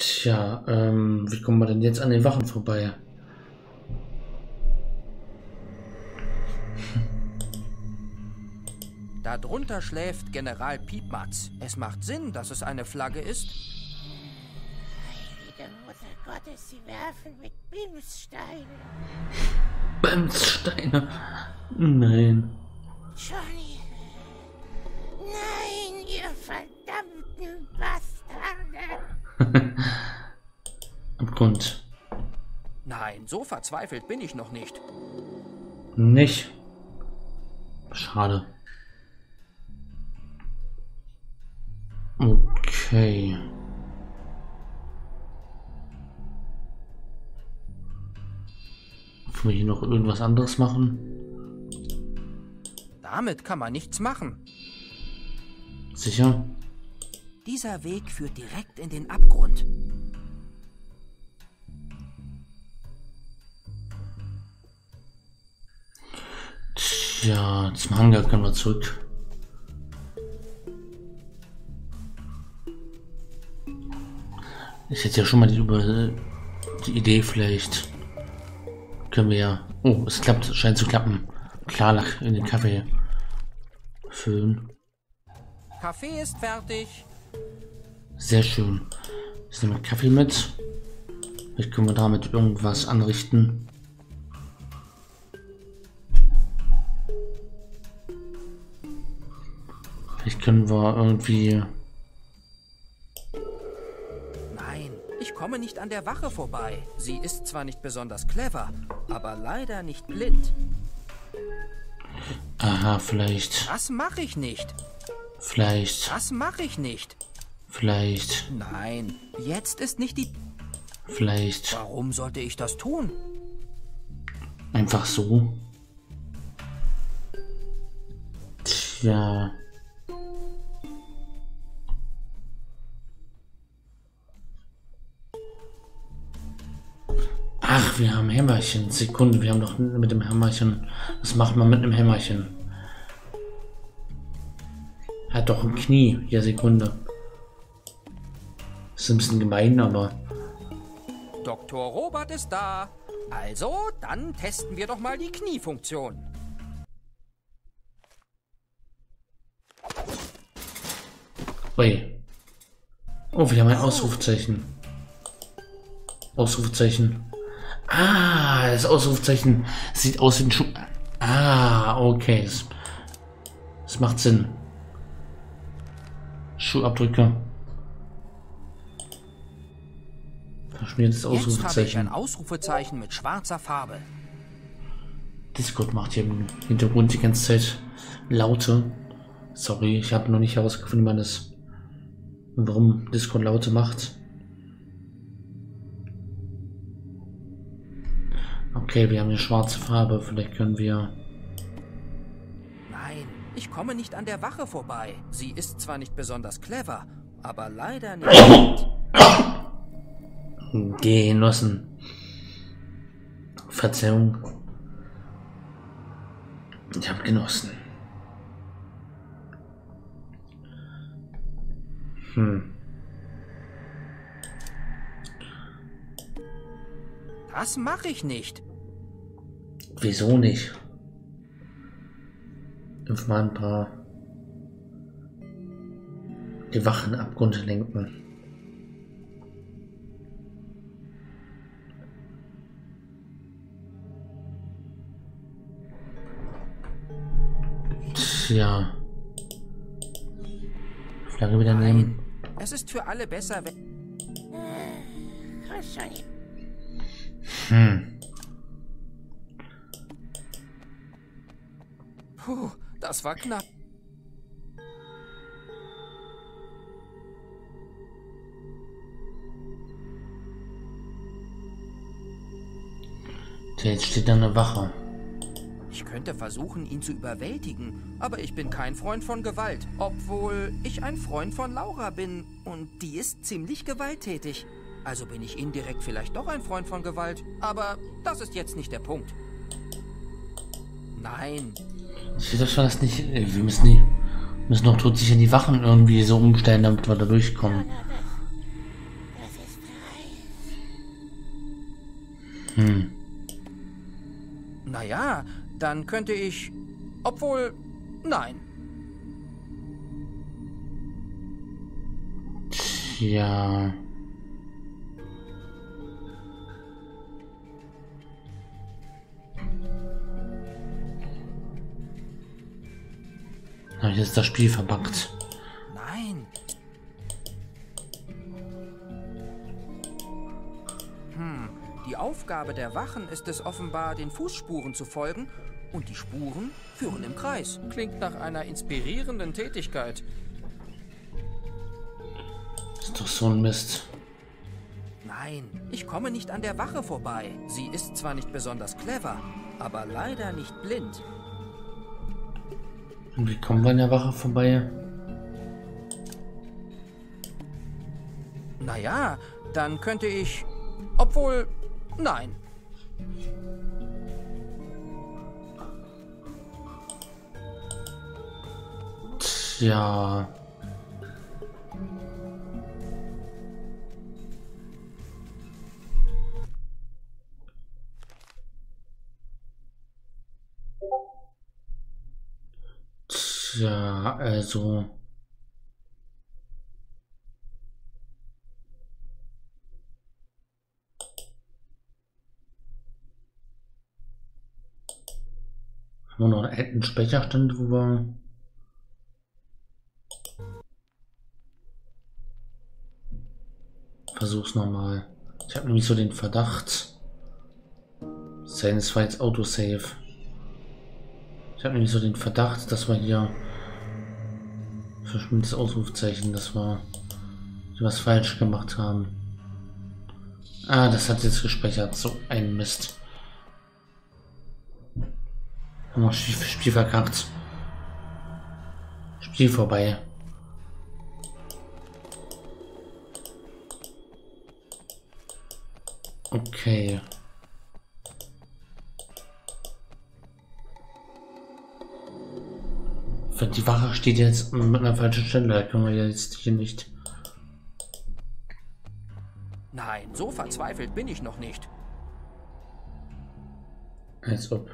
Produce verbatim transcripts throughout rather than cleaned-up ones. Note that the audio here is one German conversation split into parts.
Tja, ähm, wie kommen wir denn jetzt an den Wachen vorbei? Darunter schläft General Piepmatz. Es macht Sinn, dass es eine Flagge ist. Heilige Mutter Gottes, sie werfen mit Bimssteinen. Bimssteine? Nein. Johnny. Nein, ihr verdammten Bastarde. Abgrund. Nein, so verzweifelt bin ich noch nicht. Nicht? Schade. Okay. Wollen wir hier noch irgendwas anderes machen? Damit kann man nichts machen. Sicher? Dieser Weg führt direkt in den Abgrund. Tja, zum Hangar können wir zurück. Ich hätte ja schon mal die, über, die Idee, vielleicht können wir ja... Oh, es klappt, es scheint zu klappen. Klarlack in den Kaffee füllen. Kaffee ist fertig. Sehr schön. Ich nehme Kaffee mit. Vielleicht können wir damit irgendwas anrichten. Vielleicht können wir irgendwie... Nein, ich komme nicht an der Wache vorbei. Sie ist zwar nicht besonders clever, aber leider nicht blind. Aha, vielleicht... Das mache ich nicht. Vielleicht... Das mache ich nicht. Vielleicht... Nein, jetzt ist nicht die... Vielleicht... Warum sollte ich das tun? Einfach so. Tja... Ach, wir haben Hämmerchen. Sekunde, wir haben doch mit dem Hämmerchen... Was macht man mit einem Hämmerchen? Er hat doch ein Knie. Ja, Sekunde. Ist ein bisschen gemein, aber... Doktor Robert ist da. Also, dann testen wir doch mal die Kniefunktion. Ui. Oh, wir haben ein Ausrufezeichen. Ausrufezeichen. Ah, das Ausrufezeichen sieht aus wie ein Schuh. Ah, okay. Das, das macht Sinn. Schuhabdrücke. Verschmiertes Ausrufezeichen. Jetzt habe ich ein Ausrufezeichen mit schwarzer Farbe. Discord macht hier im Hintergrund die ganze Zeit Laute. Sorry, ich habe noch nicht herausgefunden, wie man das, warum Discord Laute macht. Okay, wir haben eine schwarze Farbe. Vielleicht können wir... Nein, ich komme nicht an der Wache vorbei. Sie ist zwar nicht besonders clever, aber leider nicht. Genossen. Verzeihung. Ich habe genossen. Hm. Das mache ich nicht. Wieso nicht? Impf mal ein paar die Wachen Abgrund lenken. Tja. Flagge wieder nehmen. Es ist für alle besser, wenn... Komm schon. Hm. Puh, das war knapp. Tja, jetzt steht da eine Wache. Ich könnte versuchen, ihn zu überwältigen, aber ich bin kein Freund von Gewalt. Obwohl ich ein Freund von Laura bin und die ist ziemlich gewalttätig. Also bin ich indirekt vielleicht doch ein Freund von Gewalt, aber das ist jetzt nicht der Punkt. Nein. Ich will das alles nicht. Wir müssen die. Müssen doch todsicher die Wachen irgendwie so umstellen, damit wir da durchkommen. Das ist Hm. Naja, dann könnte ich... Obwohl... Nein. Ja. Na, hier ist das Spiel verbuggt. Nein. Hm, die Aufgabe der Wachen ist es offenbar, den Fußspuren zu folgen. Und die Spuren führen im Kreis. Klingt nach einer inspirierenden Tätigkeit. Ist doch so ein Mist. Nein, ich komme nicht an der Wache vorbei. Sie ist zwar nicht besonders clever, aber leider nicht blind. Und wie kommen wir an der Wache vorbei? Naja, dann könnte ich... Obwohl... Nein. Tja. Tja, also. Haben wir noch einen alten Speicherstand, wo wir. Versuch's nochmal. Ich habe nämlich so den Verdacht. Sein, es war jetzt Autosave. Ich habe nämlich so den Verdacht, dass wir hier verschwimmendes Ausrufzeichen, dass wir was falsch gemacht haben. Ah, das hat jetzt gespeichert. So ein Mist. Haben wir Spiel, Spiel verkackt. Spiel vorbei. Okay. Die Wache steht jetzt mit einer falschen Stelle. Da können wir jetzt hier nicht. Nein, so verzweifelt bin ich noch nicht. Als ob.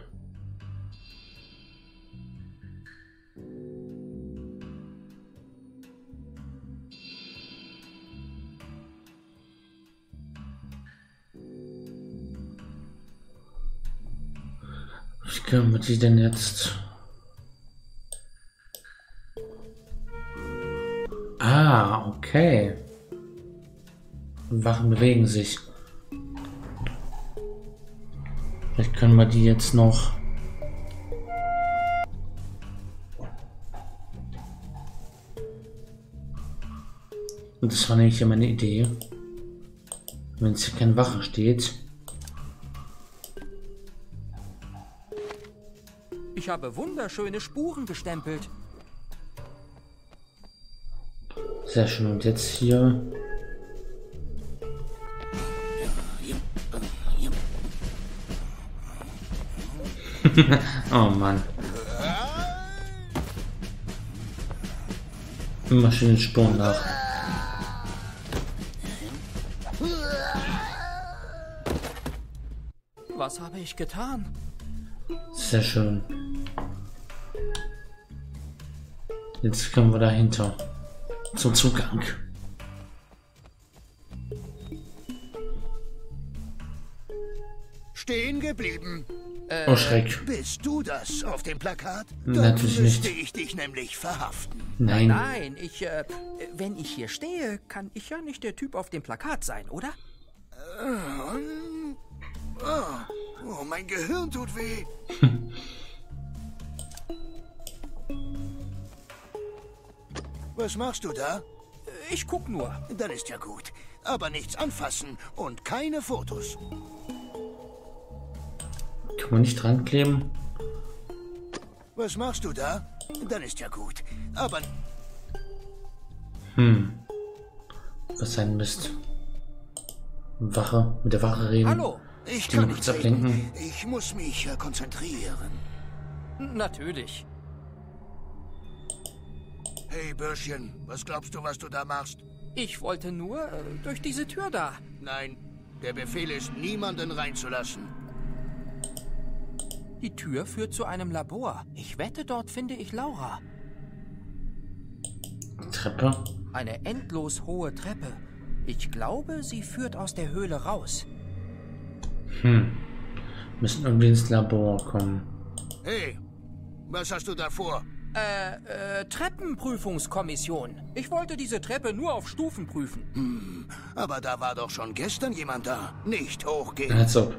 Wie können wir die denn jetzt? Ah, okay. Wachen bewegen sich. Vielleicht können wir die jetzt noch. Und das war nämlich ja meine Idee. Wenn es hier keine Wache steht. Ich habe wunderschöne Spuren gestempelt. Sehr schön. Und jetzt hier. Oh Mann. Immer schön den Spuren nach. Was habe ich getan? Sehr schön. Jetzt kommen wir dahinter. Zum Zugang. Stehen geblieben. Oh Schreck. Bist du das auf dem Plakat? Natürlich Dann müsste nicht. ich dich nämlich verhaften. Nein. Nein, ich, äh, wenn ich hier stehe, kann ich ja nicht der Typ auf dem Plakat sein, oder? Oh, oh, mein Gehirn tut weh. Was machst du da? Ich guck nur. Dann ist ja gut. Aber nichts anfassen und keine Fotos. Kann man nicht dran kleben? Was machst du da? Dann ist ja gut. Aber Hm. Was ein Mist. Wache, mit der Wache reden. Hallo? ich Die kann noch nicht kurz reden. ablenken. Ich muss mich äh, konzentrieren. Natürlich. Hey Bürschchen, was glaubst du, was du da machst? Ich wollte nur äh, durch diese Tür da. Nein, Der Befehl ist, niemanden reinzulassen. Die Tür führt zu einem Labor. Ich wette, dort finde ich Laura. Treppe. Eine endlos hohe Treppe. Ich glaube, sie führt aus der Höhle raus. Hm. Müssen irgendwie ins Labor kommen. Hey, was hast du da vor? Äh, äh, Treppenprüfungskommission. Ich wollte diese Treppe nur auf Stufen prüfen. Hm, aber da war doch schon gestern jemand da. Nicht hochgehen. Als ob.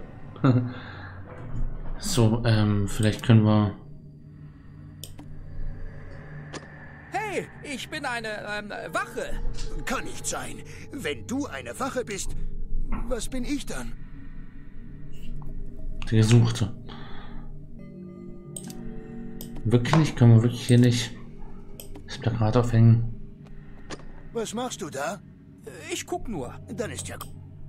So, ähm, vielleicht können wir... Hey, ich bin eine, ähm, Wache. Kann nicht sein. Wenn du eine Wache bist, was bin ich dann? Die Gesuchte. Wirklich? Können wir wirklich hier nicht das Plakat aufhängen? Was machst du da? Ich guck nur. Dann ist ja...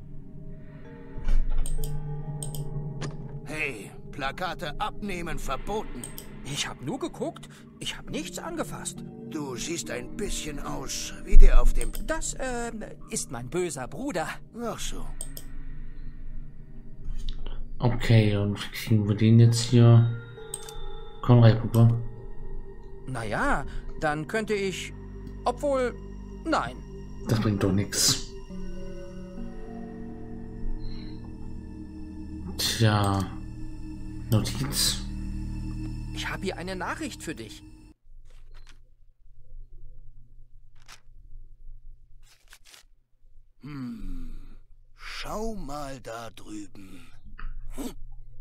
Hey, Plakate abnehmen verboten. Ich hab nur geguckt. Ich hab nichts angefasst. Du siehst ein bisschen aus wie der auf dem... Das, ähm, ist mein böser Bruder. Ach so. Okay, und wie kriegen wir den jetzt hier? Konrad-Puppe. Naja, dann könnte ich... Obwohl... Nein. Das bringt doch nichts. Tja. Notiz. Ich habe hier eine Nachricht für dich. Hm. Schau mal da drüben. Hm?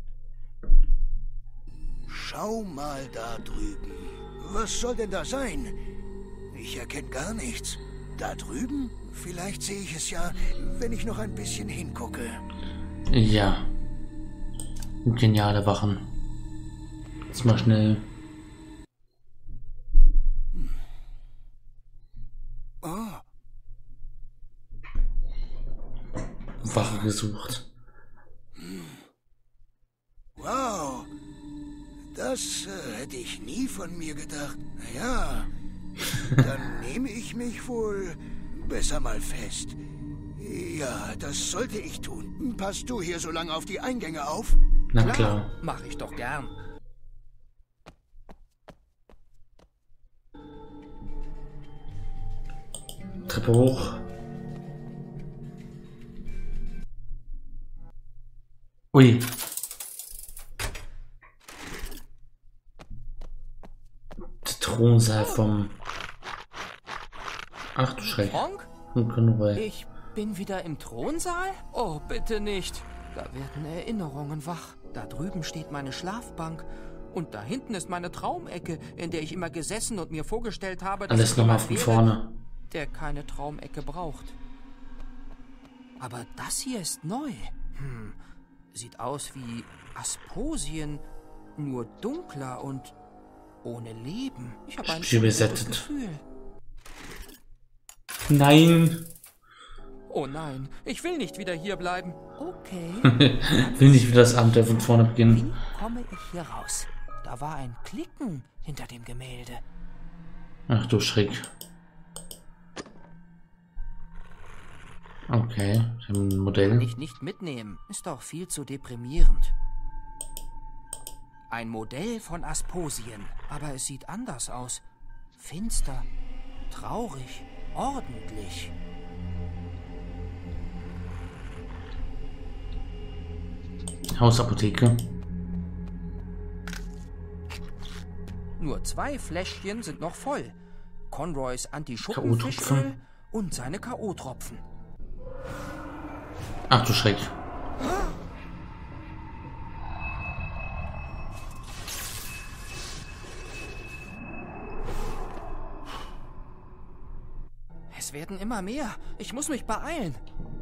Schau mal da drüben. Was soll denn da sein? Ich erkenne gar nichts. Da drüben? Vielleicht sehe ich es ja, wenn ich noch ein bisschen hingucke. Ja. Geniale Wachen. Jetzt mal schnell. Oh. Wache gesucht. Wow. Das äh, hätte ich nie von mir gedacht. Naja, dann nehme ich mich wohl besser mal fest. Ja, das sollte ich tun. Passt du hier so lange auf die Eingänge auf? Na klar. Mach ich doch gern. Treppe hoch. Ui. Der Thronsaal vom... Ach du Schreck. Frank? Konrad. Ich bin wieder im Thronsaal? Oh, bitte nicht. Da werden Erinnerungen wach. Da drüben steht meine Schlafbank. Und da hinten ist meine Traumecke, in der ich immer gesessen und mir vorgestellt habe, dass Alles ich nochmal jemand von wäre, vorne. der keine Traumecke braucht. Aber das hier ist neu. Hm. Sieht aus wie Asposien, nur dunkler und ohne Leben. Ich habe ein gutes Besetzt. Gefühl. Nein. Oh nein, ich will nicht wieder hier bleiben. Okay. Will nicht wieder das Abenteuer von vorne beginnen. Wie komme ich hier raus? Da war ein Klicken hinter dem Gemälde. Ach du Schreck. Okay, ich habe ein Modell. Nicht nicht mitnehmen, ist doch viel zu deprimierend. Ein Modell von Asposien, aber es sieht anders aus. Finster, traurig, ordentlich. Hausapotheke. Nur zwei Fläschchen sind noch voll. Conroys K O-Tropfen. Anti-Schuppenfischöl und seine K O-Tropfen. Ach du Schreck. Es werden immer mehr. Ich muss mich beeilen.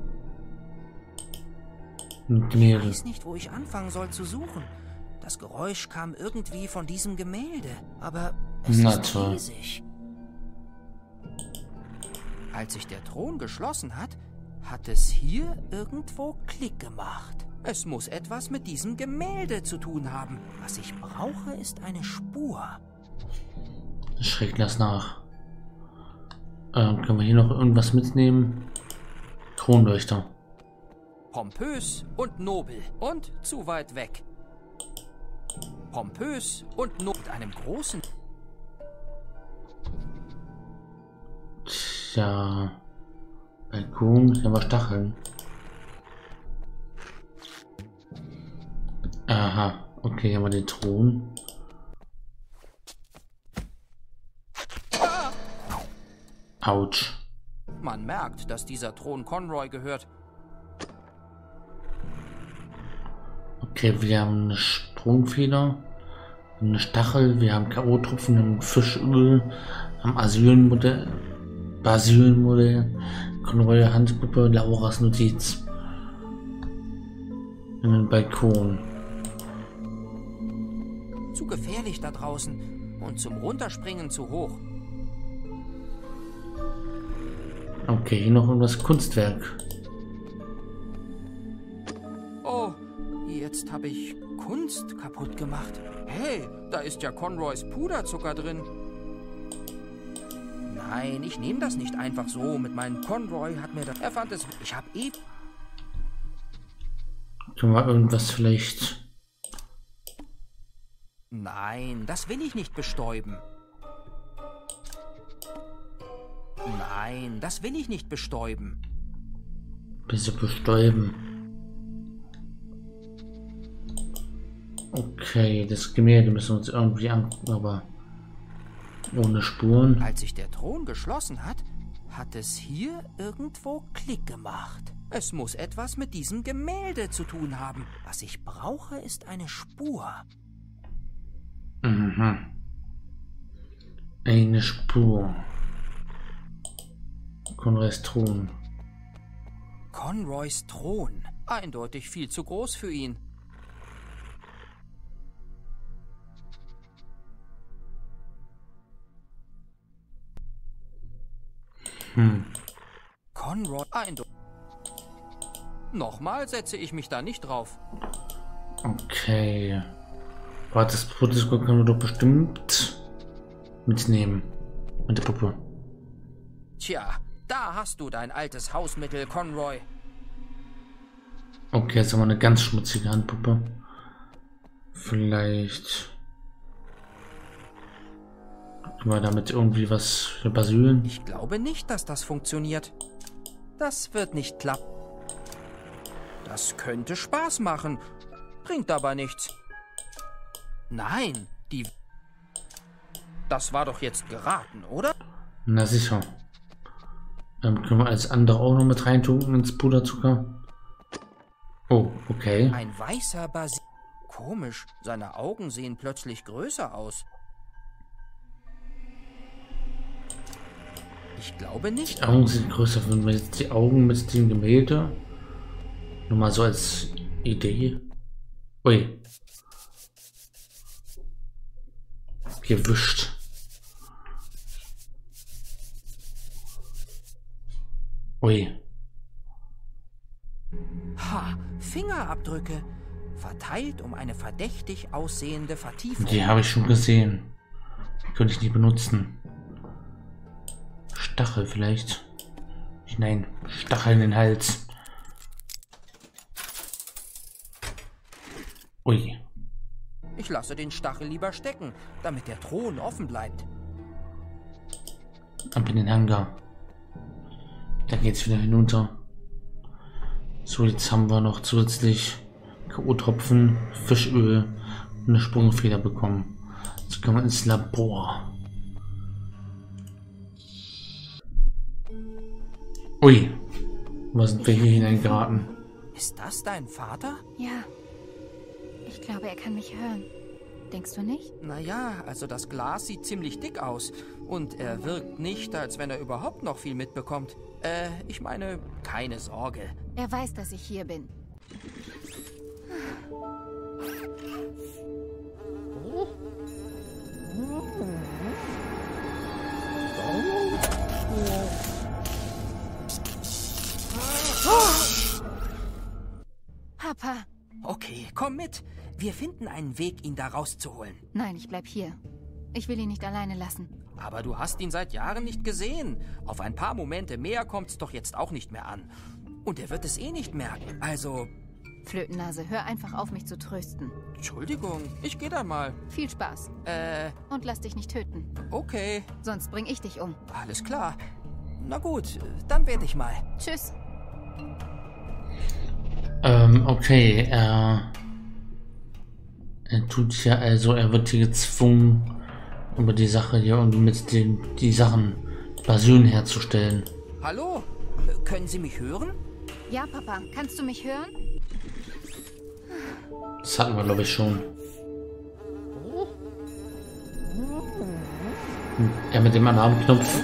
Ich Gemälde. weiß nicht, wo ich anfangen soll zu suchen. Das Geräusch kam irgendwie von diesem Gemälde, aber es Na ist toll. riesig. Als sich der Thron geschlossen hat, hat es hier irgendwo Klick gemacht. Es muss etwas mit diesem Gemälde zu tun haben. Was ich brauche, ist eine Spur. Schreck, lass nach. Ähm, können wir hier noch irgendwas mitnehmen? Kronleuchter. Pompös und nobel und zu weit weg. Pompös und nobel mit einem großen... Tja. Balkon, hier haben wir Stacheln. Aha, okay, hier haben wir den Thron. Autsch. Man merkt, dass dieser Thron Conroy gehört. Okay, wir haben eine Sprungfeder, eine Stachel, wir haben K O-Tropfen, ein Fischöl, haben Asylmodell, Basylmodell, Conroy Handpuppe, Lauras Notiz. Einen Balkon. Zu gefährlich da draußen und zum Runterspringen zu hoch. Okay, hier noch irgendwas Kunstwerk. Oh, jetzt habe ich Kunst kaputt gemacht. Hey, da ist ja Conroys Puderzucker drin. Nein, ich nehme das nicht einfach so. Mit meinem Conroy hat mir das... Er fand es... Ich habe eh... Können wir irgendwas vielleicht... Nein, das will ich nicht bestäuben. Nein, das will ich nicht bestäuben. Bisschen bestäuben. Okay, das Gemälde müssen wir uns irgendwie angucken, aber ohne Spuren. Als sich der Thron geschlossen hat, hat es hier irgendwo Klick gemacht. Es muss etwas mit diesem Gemälde zu tun haben. Was ich brauche, ist eine Spur. Mhm. Eine Spur. Conroys Thron. Conroys Thron. Eindeutig viel zu groß für ihn. Hm. Conroy. Eindeutig. Nochmal setze ich mich da nicht drauf. Okay. Warte, das Protokoll können wir doch bestimmt mitnehmen. Mit der Puppe. Tja, da hast du dein altes Hausmittel, Conroy. Okay, jetzt haben wir eine ganz schmutzige Handpuppe. Vielleicht können wir damit irgendwie was für Basylen. Ich glaube nicht, dass das funktioniert. Das wird nicht klappen. Das könnte Spaß machen, bringt aber nichts. Nein, die... Das war doch jetzt geraten, oder? Na sicher. Dann können wir alles andere auch noch mit reintunken ins Puderzucker. Oh, okay. Ein weißer Basil... Komisch, seine Augen sehen plötzlich größer aus. Ich glaube nicht. Die Augen sind größer, wenn wir jetzt die Augen mit dem Gemälde. Nur mal so als Idee. Ui. Gewischt. Ui. Ha, Fingerabdrücke. Verteilt um eine verdächtig aussehende Vertiefung. Die habe ich schon gesehen. Die könnte ich nicht benutzen. Stachel vielleicht. Nein, Stachel in den Hals. Ui. Ich lasse den Stachel lieber stecken, damit der Thron offen bleibt. Ab in den Hangar. Da geht's wieder hinunter. So, jetzt haben wir noch zusätzlich K O-Tropfen, Fischöl und eine Sprungfeder bekommen. Jetzt können wir ins Labor. Ui. Was sind wir hier hineingeraten? Ist das dein Vater? Ja. Ich glaube, er kann mich hören. Denkst du nicht? Naja, also das Glas sieht ziemlich dick aus. Und er wirkt nicht, als wenn er überhaupt noch viel mitbekommt. Äh, ich meine, keine Sorge. Er weiß, dass ich hier bin. Papa. Okay, komm mit. Wir finden einen Weg, ihn da rauszuholen. Nein, ich bleib hier. Ich will ihn nicht alleine lassen. Aber du hast ihn seit Jahren nicht gesehen. Auf ein paar Momente mehr kommt's doch jetzt auch nicht mehr an. Und er wird es eh nicht merken. Also, Flötennase, hör einfach auf, mich zu trösten. Entschuldigung, ich gehe dann mal. Viel Spaß. Äh, Und lass dich nicht töten. okay. Sonst bring ich dich um. Alles klar. Na gut, dann werde ich mal. Tschüss. Ähm, okay, er... Er tut ja, also er wird hier gezwungen, über die Sache hier und mit den die Sachen Basuren herzustellen. Hallo? Äh, Können Sie mich hören? Ja, Papa, kannst du mich hören? Das hatten wir, glaube ich, schon. Hm, er mit dem Alarmknopf.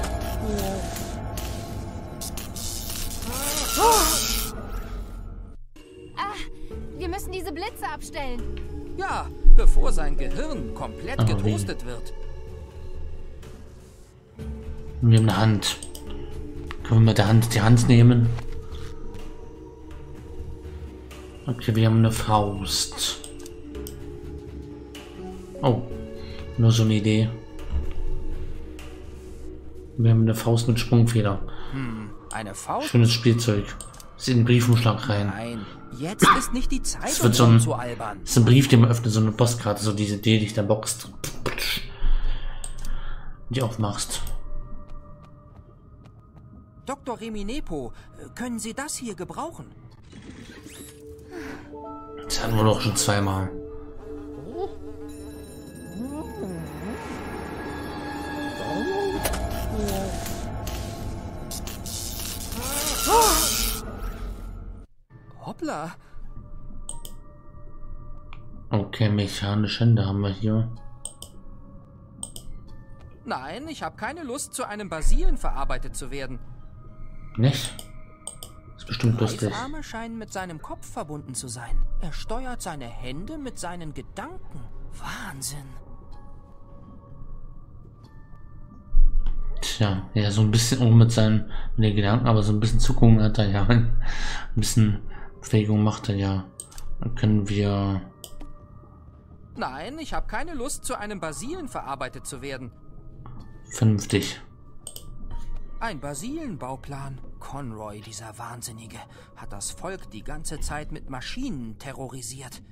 Ah, wir müssen diese Blitze abstellen. Ja, bevor sein Gehirn komplett Aber wie? getoastet wird. Wir haben eine Hand. Können wir mit der Hand die Hand nehmen? Okay, wir haben eine Faust. Oh, nur so eine Idee. Wir haben eine Faust mit Sprungfeder. Hm, eine Faust? Schönes Spielzeug. Ist in den Briefumschlag rein. Nein, jetzt ist nicht die Zeit, Es um wird so ein, zu albern. ist ein Brief, den man öffnet, so eine Postkarte, so diese Idee, die ich da boxt. Die aufmachst. Doktor Reminepo, können Sie das hier gebrauchen? Das hatten wir doch schon zweimal. Hoppla. Okay, mechanische Hände haben wir hier. Nein, ich habe keine Lust, zu einem Basilen verarbeitet zu werden. Nicht? Ist bestimmt lustig. Reifarme scheinen mit seinem Kopf verbunden zu sein. Er steuert seine Hände mit seinen Gedanken. Wahnsinn. Tja, ja, so ein bisschen auch mit seinen mit den Gedanken, aber so ein bisschen Zuckung hat er ja. Ein bisschen Bewegung macht er ja. Dann können wir. Nein, ich habe keine Lust, zu einem Basilen verarbeitet zu werden. Vernünftig. Ein Basilenbauplan. Conroy, dieser Wahnsinnige, hat das Volk die ganze Zeit mit Maschinen terrorisiert.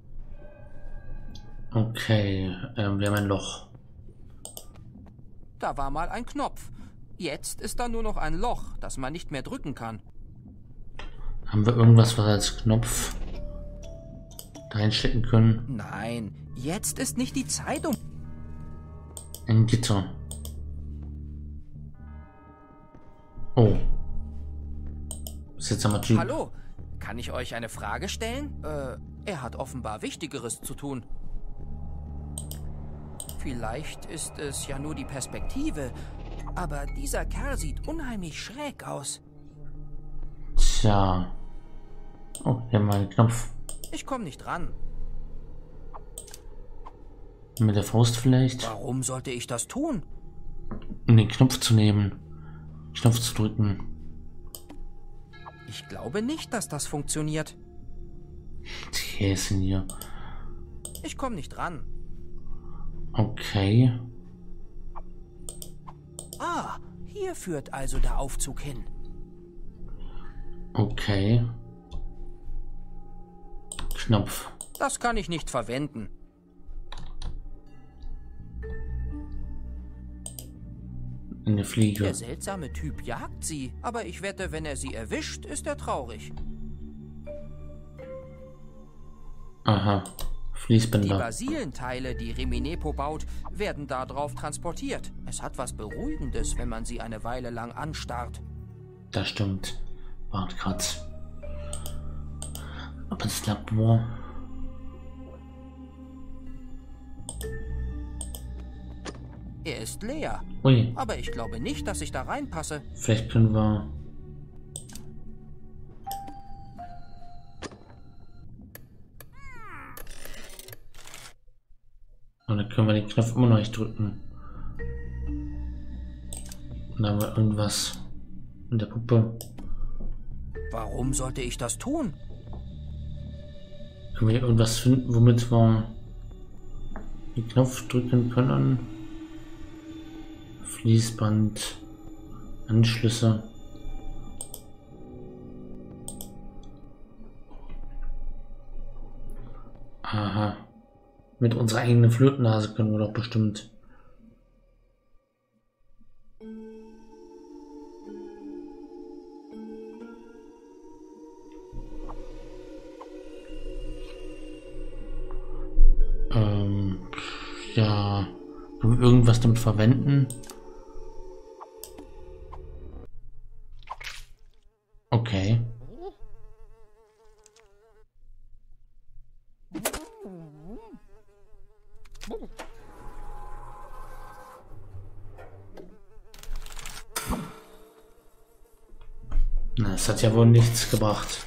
Okay, ähm, wir haben ein Loch. Da war mal ein Knopf. Jetzt ist da nur noch ein Loch, das man nicht mehr drücken kann. Haben wir irgendwas, was als Knopf reinstecken können? Nein, jetzt ist nicht die Zeit, um... Ein Gitter. Oh. Ist jetzt aber Typ. Hallo, kann ich euch eine Frage stellen? Äh, er hat offenbar Wichtigeres zu tun. Vielleicht ist es ja nur die Perspektive, aber dieser Kerl sieht unheimlich schräg aus. Tja. Oh, hier haben wir einen Knopf. Ich komme nicht ran. Mit der Faust vielleicht? Warum sollte ich das tun? Um den Knopf zu nehmen. Knopf zu drücken. Ich glaube nicht, dass das funktioniert. Die Häschen hier. Ich komme nicht ran. Okay. Ah, hier führt also der Aufzug hin. Okay. Knopf. Das kann ich nicht verwenden. Eine Fliege. Der seltsame Typ jagt sie, aber ich wette, wenn er sie erwischt, ist er traurig. Aha. Die Fließbänder. Basilenteile, die Reminepo baut, werden darauf transportiert. Es hat was Beruhigendes, wenn man sie eine Weile lang anstarrt. Das stimmt. Warte grad. Aber das Labor. Er ist leer, Ui. aber ich glaube nicht, dass ich da reinpasse. Vielleicht können wir. Und dann können wir den Knopf immer noch nicht drücken. Und dann haben wir irgendwas in der Puppe. Warum sollte ich das tun? Können wir hier irgendwas finden, womit wir den Knopf drücken können? Fließband, Anschlüsse. Aha. Mit unserer eigenen Flötennase können wir doch bestimmt. Ähm, ja, können wir irgendwas damit verwenden? Okay. Na, das hat ja wohl nichts gebracht.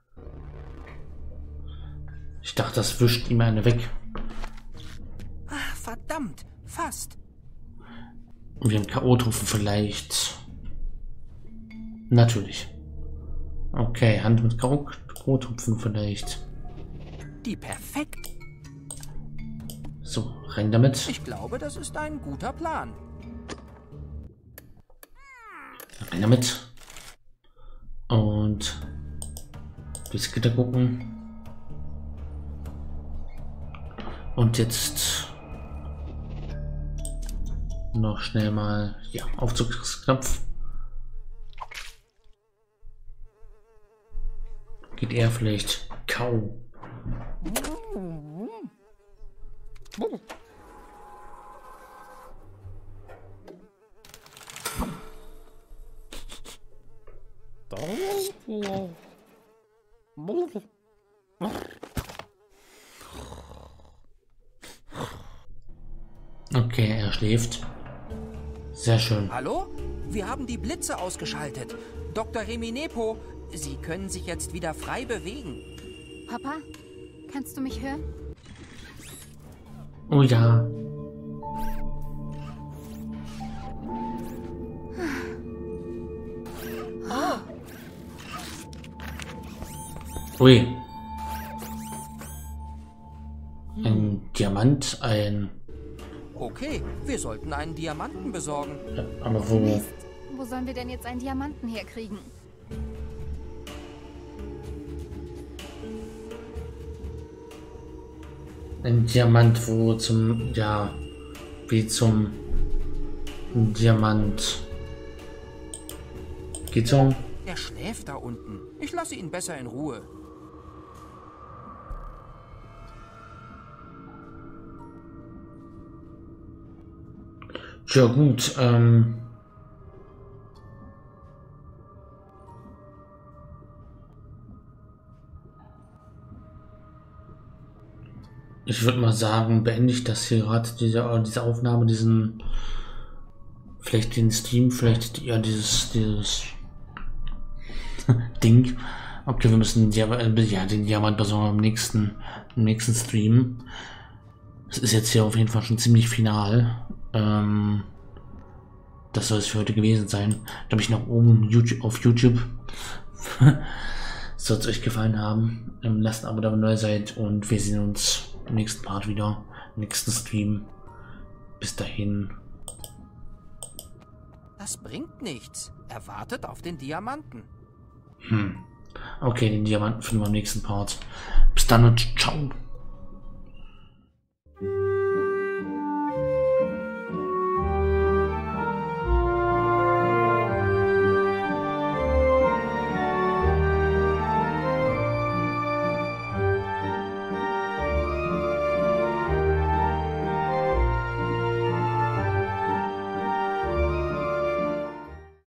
Ich dachte, das wischt ihm eine weg. Ach, verdammt, fast. Wir haben K O-Tropfen vielleicht. Natürlich. Okay, Hand mit K O-Tropfen vielleicht. Die perfekt. So, rein damit. Ich glaube, das ist ein guter Plan. Rein damit. Und durchs Gitter gucken. Und jetzt noch schnell mal, ja, Aufzugsknopf. Geht er vielleicht kaum. Okay, er schläft. Sehr schön. Hallo? Wir haben die Blitze ausgeschaltet. Doktor Reminepo, Sie können sich jetzt wieder frei bewegen. Papa, kannst du mich hören? Oh ja. Ui. Ein Diamant, ein... Okay, wir sollten einen Diamanten besorgen. Ja, aber wo? Mist. Wo sollen wir denn jetzt einen Diamanten herkriegen? Ein Diamant, wo zum... Ja, wie zum... Diamant... Geht's um? Er schläft da unten. Ich lasse ihn besser in Ruhe. Ja gut, ähm... ich würde mal sagen, beende ich das hier gerade, diese, diese Aufnahme, diesen... Vielleicht den Stream, vielleicht ja dieses, dieses... Ding. Okay, wir müssen ja, ja, den Diamant besorgen im nächsten, im nächsten Stream. Das ist jetzt hier auf jeden Fall schon ziemlich final. Ähm, das soll es für heute gewesen sein. Glaube ich nach oben YouTube, auf YouTube. Soll es euch gefallen haben. Ähm, lasst ein Abo da, wenn ihr neu seid. Und wir sehen uns im nächsten Part wieder. Im nächsten Stream. Bis dahin. Das bringt nichts. Er wartet auf den Diamanten. Hm. Okay, den Diamanten finden wir im nächsten Part. Bis dann und ciao.